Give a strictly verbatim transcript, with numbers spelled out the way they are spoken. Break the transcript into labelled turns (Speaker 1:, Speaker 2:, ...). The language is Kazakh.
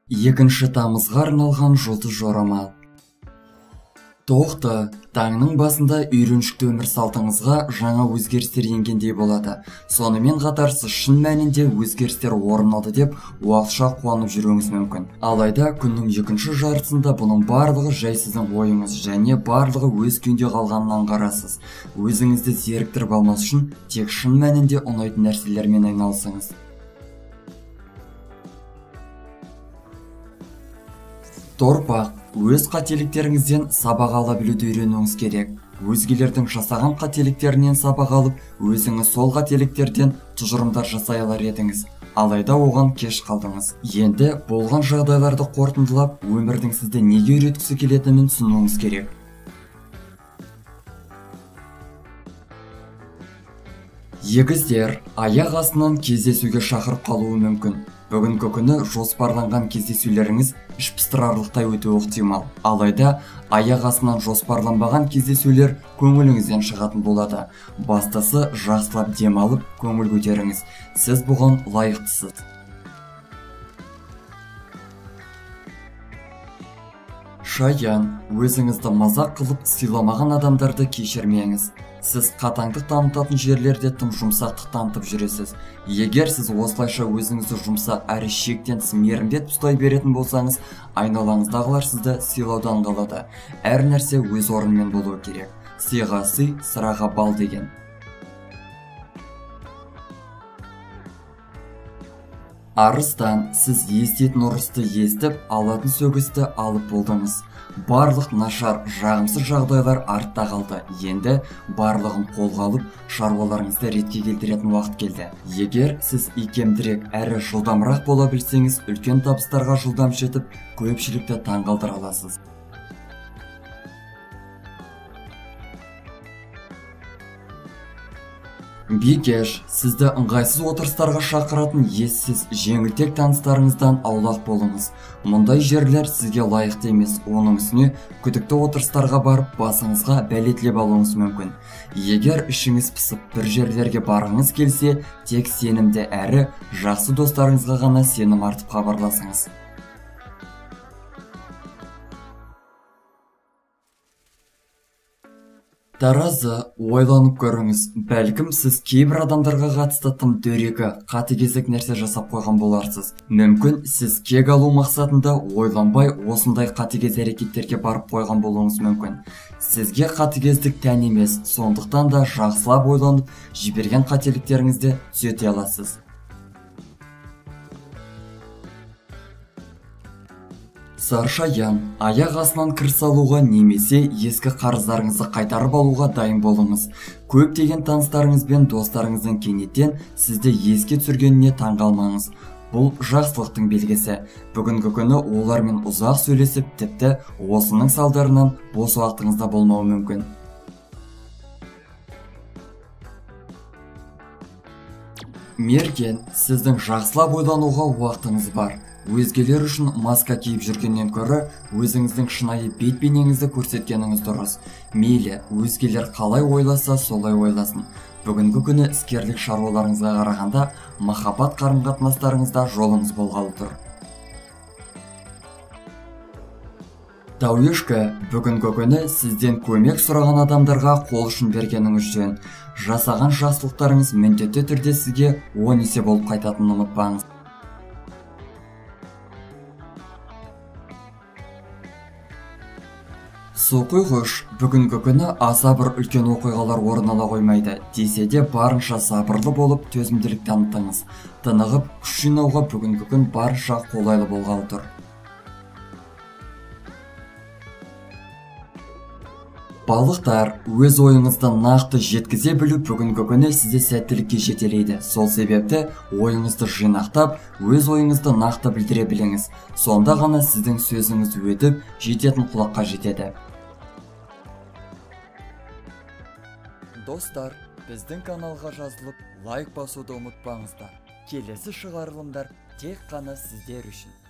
Speaker 1: екінші тамызға арналған жұлдыз жорамал. Тоқты, таңның басында үйреншікті өмір салтыңызға жаңа өзгерістер енгендей болады. Сонымен қатар сіз шын мәнінде өзгерістер орын алды деп уақытша қуанып жүруіңіз мүмкін. Алайда күннің екінші жартысында бұның барлығы жай сіздің ойыңыз және барлығы өз күйінде қалғанын аңғарасыз. Өзіңізді зеріктіріп алмас үшін тек шын мәнінде ұнайтын нәрселермен айналысыңыз. Торпақ, өз қателіктеріңізден сабақ ала білуді үйренуіңіз керек. Өзгелердің жасаған қателіктерінен сабақ алып, өзіңіз сол қателіктерден тұжырымдар жасай алар едіңіз. Алайда оған кеш қалдыңыз. Енді болған жағдайларды қорытындылап, өмірдің сізді неге үйреткісі келетінін түсінуіңіз керек. Егіздер, аяқ астынан кездесуге шақырып қалуы мүмкін. Бүгінгі күні жоспарланған кездесулеріңіз іш пыстырарлықтай өтуі ықтимал. Алайда аяқ астынан жоспарланбаған кездесулер көңіліңізден шығатын болады. Бастысы жақсылап демалып, көңіл көтеріңіз. Сіз бұған лайықтысыз. Шаян, өзіңізді мазақ қылып сыйламаған адамдарды кешірмеңіз. Сіз қатаңдық танытатын жерлерде тым жұмсақтық танытып жүресіз. Егер сіз осылайша өзіңізді жұмсақ әрі шектен тыс мейірімдеп ұстай беретін болсаңыз, айналаңыздағылар сізді сыйлаудан қалады. Әр нәрсе өз орнымен болуы керек. Сыйға сый, сыраға бал деген. Арыстан, сіз естетін ұрысты естіп, алатын сөгісті алып болдыңыз. Барлық нашар, жағымсыз жағдайлар артта қалды. Енді барлығын қолға алып, шаруаларыңызды ретке келтіретін уақыт келді. Егер сіз икемдірек әрі жылдамырақ бола білсеңіз, үлкен табыстарға жылдам жетіп, көпшілікті таңғалдыра аласыз. Бикеш, сізді ыңғайсыз отырыстарға шақыратын ессіз, жеңілтек таныстарыңыздан аулақ болыңыз. Мұндай жерлер сізге лайықты емес, оның үстіне күдікті отырыстарға барып, басыңызға бәлетлеп алуыңыз мүмкін. Егер ішіңіз пысып бір жерлерге барғыңыз келсе, тек сенімді әрі жақсы достарыңызға ғана сенім артып хабарласыңыз. Таразы, ойланып көріңіз. Бәлкім сіз кейбір адамдарға қатысты тым дөрекі, қатыгездік нәрсе жасап қойған боларсыз. Мүмкін сіз кек алу мақсатында ойланбай осындай қатыгез әрекеттерге барып қойған болуыңыз мүмкін. Сізге қатыгездік тән емес, сондықтан да жақсылап ойланып, жіберген қателіктеріңізді түзете аласыз. Саршаян, аяқ астынан кір салуға немесе ескі қарыздарыңызды қайтарып алуға дайын болыңыз. Көптеген таныстарыңыз бен достарыңыздың кенеттен сізді еске түсіргеніне таңғалмаңыз. Бұл жақсылықтың белгісі. Бүгінгі күні олармен ұзақ сөйлесіп, тіпті осының салдарынан бос уақытыңызда болмауы мүмкін. Мерген, сіздің жақсылап ойлануға уақытыңыз бар. Өзгелер үшін маска киіп жүргеннен көрі, өзіңіздің шынайы бет-бейнеңізді көрсеткеніңіз дұрыс. Мейлі, өзгелер қалай ойласа, солай ойласын. Бүгінгі күні іскерлік шаруаларыңызға қарағанда, махаббат қарым-қатынастарыңызда жолыңыз болғалы тұр. Тауешкі, бүгінгі күні сізден көмек сұраған адамдарға қол ұшын бергеніңіз жөн. Жасаған жақсылықтарыңыз міндетті түрде сізге он есе болып қайтатынын ұмытпаңыз. Суқойғыш, бүгінгі күні аса бір үлкен оқиғалар орын ала қоймайды. Десе де барынша сабырлы болып, төзімділік танытыңыз. Тынығып, күш жинауға бүгінгі күн барынша қолайлы болғалы тұр. Балықтар, өз ойыңызды нақты жеткізе білу бүгінгі күні сізді сәттілікке жетелейді. Сол себепті ойыңызды жинақтап, өз ойыңызды нақты білдіре біліңіз. Сонда ғана сіздің сөзіңіз өтіп, жететін құлаққа жетеді. Достар, біздің каналға жазылып, лайк басуды ұмытпаңыздар. Келесі шығарылымдар тек қана сіздер үшін.